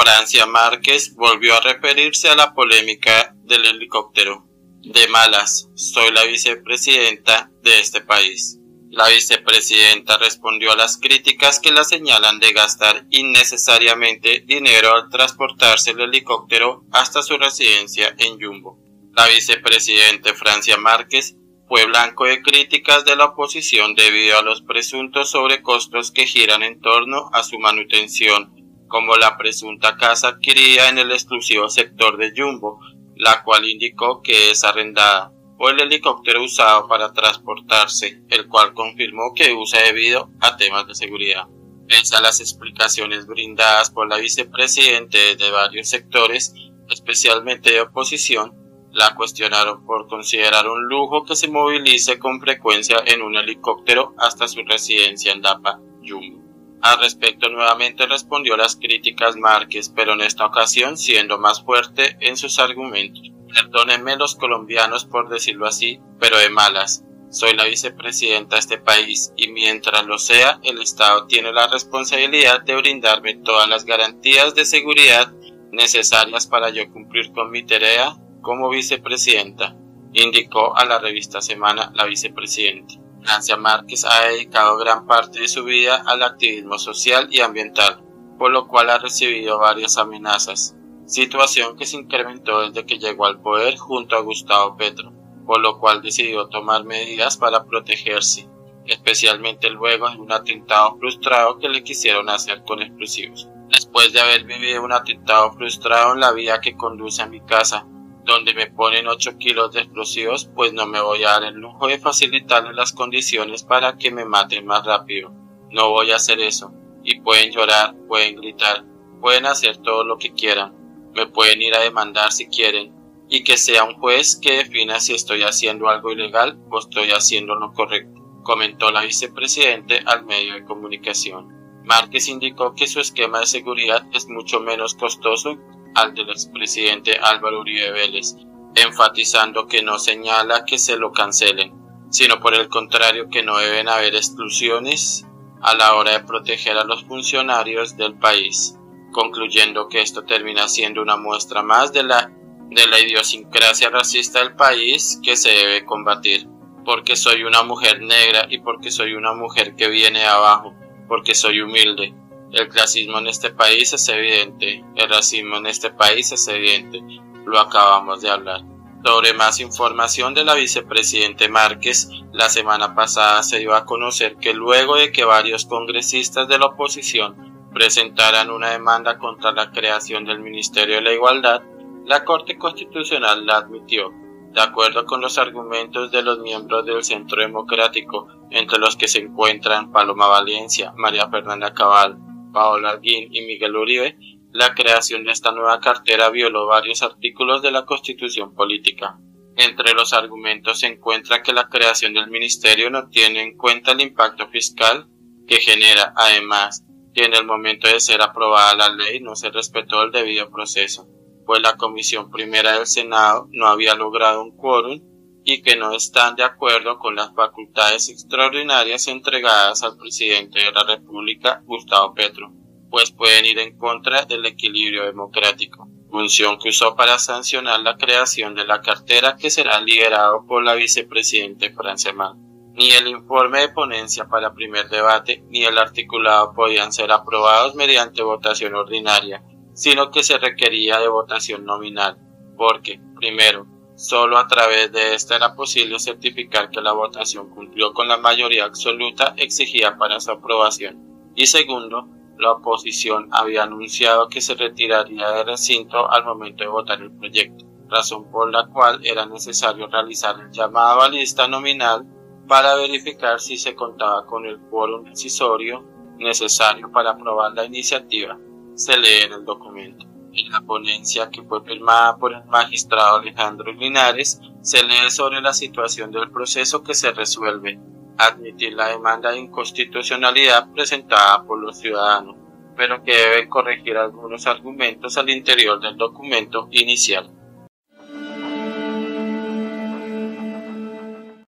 Francia Márquez volvió a referirse a la polémica del helicóptero. De malas, soy la vicepresidenta de este país. La vicepresidenta respondió a las críticas que la señalan de gastar innecesariamente dinero al transportarse el helicóptero hasta su residencia en Yumbo. La vicepresidenta Francia Márquez fue blanco de críticas de la oposición debido a los presuntos sobrecostos que giran en torno a su manutención, como la presunta casa adquirida en el exclusivo sector de Yumbo, la cual indicó que es arrendada, o el helicóptero usado para transportarse, el cual confirmó que usa debido a temas de seguridad. Pese a las explicaciones brindadas por la vicepresidenta de varios sectores, especialmente de oposición, la cuestionaron por considerar un lujo que se movilice con frecuencia en un helicóptero hasta su residencia en Lapa, Yumbo. Al respecto nuevamente respondió a las críticas Márquez, pero en esta ocasión siendo más fuerte en sus argumentos. Perdónenme los colombianos por decirlo así, pero de malas. Soy la vicepresidenta de este país y mientras lo sea, el Estado tiene la responsabilidad de brindarme todas las garantías de seguridad necesarias para yo cumplir con mi tarea como vicepresidenta, indicó a la revista Semana la vicepresidenta. Francia Márquez ha dedicado gran parte de su vida al activismo social y ambiental, por lo cual ha recibido varias amenazas, situación que se incrementó desde que llegó al poder junto a Gustavo Petro, por lo cual decidió tomar medidas para protegerse, especialmente luego de un atentado frustrado que le quisieron hacer con explosivos. Después de haber vivido un atentado frustrado en la vía que conduce a mi casa, donde me ponen 8 kilos de explosivos, pues no me voy a dar el lujo de facilitarles las condiciones para que me maten más rápido. No voy a hacer eso. Y pueden llorar, pueden gritar, pueden hacer todo lo que quieran. Me pueden ir a demandar si quieren. Y que sea un juez que defina si estoy haciendo algo ilegal o estoy haciendo lo correcto, comentó la vicepresidenta al medio de comunicación. Márquez indicó que su esquema de seguridad es mucho menos costoso al del expresidente Álvaro Uribe Vélez, enfatizando que no señala que se lo cancelen, sino por el contrario que no deben haber exclusiones a la hora de proteger a los funcionarios del país, concluyendo que esto termina siendo una muestra más de la idiosincrasia racista del país que se debe combatir, porque soy una mujer negra y porque soy una mujer que viene de abajo, porque soy humilde. El clasismo en este país es evidente, el racismo en este país es evidente, lo acabamos de hablar. Sobre más información de la vicepresidenta Márquez, la semana pasada se dio a conocer que luego de que varios congresistas de la oposición presentaran una demanda contra la creación del Ministerio de la Igualdad, la Corte Constitucional la admitió, de acuerdo con los argumentos de los miembros del Centro Democrático, entre los que se encuentran Paloma Valencia, María Fernanda Cabal, Paola Arguín y Miguel Uribe. La creación de esta nueva cartera violó varios artículos de la Constitución Política. Entre los argumentos se encuentra que la creación del ministerio no tiene en cuenta el impacto fiscal que genera, además, que en el momento de ser aprobada la ley no se respetó el debido proceso, pues la Comisión Primera del Senado no había logrado un quórum y que no están de acuerdo con las facultades extraordinarias entregadas al presidente de la República, Gustavo Petro, pues pueden ir en contra del equilibrio democrático, función que usó para sancionar la creación de la cartera que será liderado por la vicepresidenta Francia Márquez. Ni el informe de ponencia para primer debate ni el articulado podían ser aprobados mediante votación ordinaria, sino que se requería de votación nominal, porque, primero, solo a través de esta era posible certificar que la votación cumplió con la mayoría absoluta exigida para su aprobación, y segundo, la oposición había anunciado que se retiraría del recinto al momento de votar el proyecto, razón por la cual era necesario realizar el llamado a lista nominal para verificar si se contaba con el quórum decisorio necesario para aprobar la iniciativa. Se lee en el documento. En la ponencia, que fue firmada por el magistrado Alejandro Linares, se lee sobre la situación del proceso que se resuelve, admitir la demanda de inconstitucionalidad presentada por los ciudadanos, pero que deben corregir algunos argumentos al interior del documento inicial.